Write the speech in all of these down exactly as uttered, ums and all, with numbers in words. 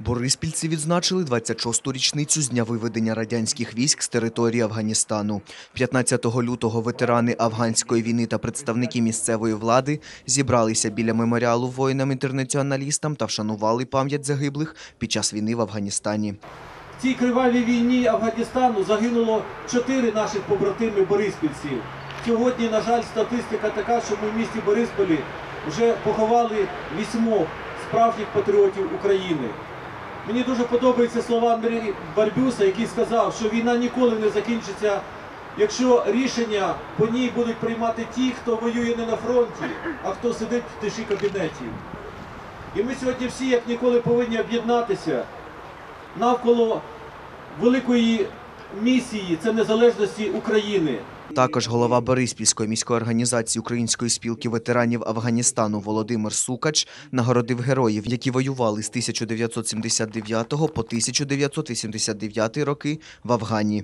Бориспільці відзначили двадцять шосту річницю з дня виведення радянських військ з території Афганістану. п'ятнадцятого лютого ветерани афганської війни та представники місцевої влади зібралися біля меморіалу воїнам-інтернаціоналістам та вшанували пам'ять загиблих під час війни в Афганістані. В цій кривавій війні Афганістану загинуло чотири наших побратими бориспільців. Сьогодні, на жаль, статистика така, що ми в місті Борисполі вже поховали вісьмох справжніх патріотів України. Мені дуже подобаються слова Андрія Барбюса, який сказав, що війна ніколи не закінчиться, якщо рішення по ній будуть приймати ті, хто воює не на фронті, а хто сидить в тиші кабінетів. І ми сьогодні всі, як ніколи, повинні об'єднатися навколо великої місії – це незалежності України. Також голова Бориспільської міської організації Української спілки ветеранів Афганістану Володимир Сукач нагородив героїв, які воювали з тисяча дев'ятсот сімдесят дев'ятого по тисяча дев'ятсот вісімдесят дев'ятий роки в Афгані.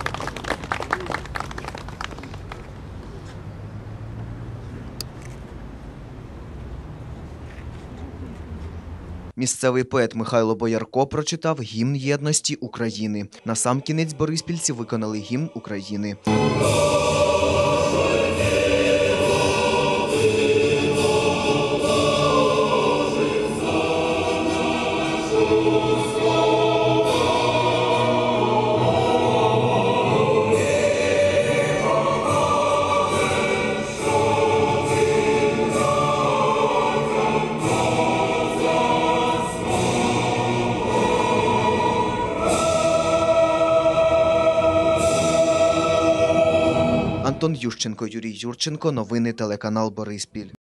Місцевий поет Михайло Боярко прочитав гімн єдності України. Насамкінець бориспільці виконали гімн України. Антон Ющенко, Юрій Юрченко. Новини телеканал Бориспіль.